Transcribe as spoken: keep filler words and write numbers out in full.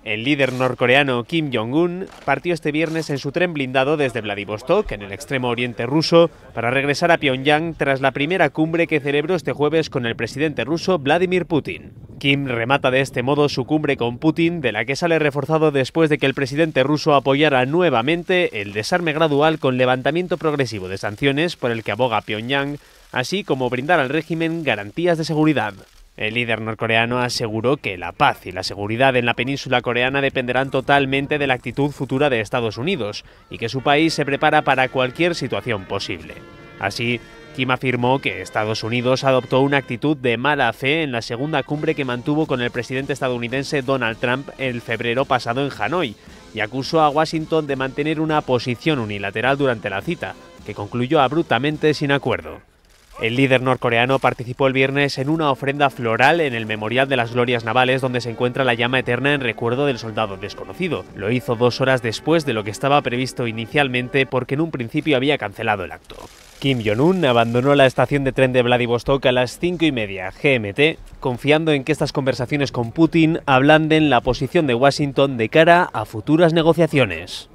El líder norcoreano Kim Jong-un partió este viernes en su tren blindado desde Vladivostok, en el extremo oriente ruso, para regresar a Pyongyang tras la primera cumbre que celebró este jueves con el presidente ruso Vladimir Putin. Kim remata de este modo su cumbre con Putin, de la que sale reforzado después de que el presidente ruso apoyara nuevamente el desarme gradual con levantamiento progresivo de sanciones por el que aboga Pyongyang, así como brindar al régimen garantías de seguridad. El líder norcoreano aseguró que la paz y la seguridad en la península coreana dependerán totalmente de la actitud futura de Estados Unidos y que su país se prepara para cualquier situación posible. Así, Kim afirmó que Estados Unidos adoptó una actitud de mala fe en la segunda cumbre que mantuvo con el presidente estadounidense Donald Trump el febrero pasado en Hanoi y acusó a Washington de mantener una posición unilateral durante la cita, que concluyó abruptamente sin acuerdo. El líder norcoreano participó el viernes en una ofrenda floral en el Memorial de las Glorias Navales, donde se encuentra la llama eterna en recuerdo del soldado desconocido. Lo hizo dos horas después de lo que estaba previsto inicialmente, porque en un principio había cancelado el acto. Kim Jong-un abandonó la estación de tren de Vladivostok a las cinco y media G M T, confiando en que estas conversaciones con Putin ablanden la posición de Washington de cara a futuras negociaciones.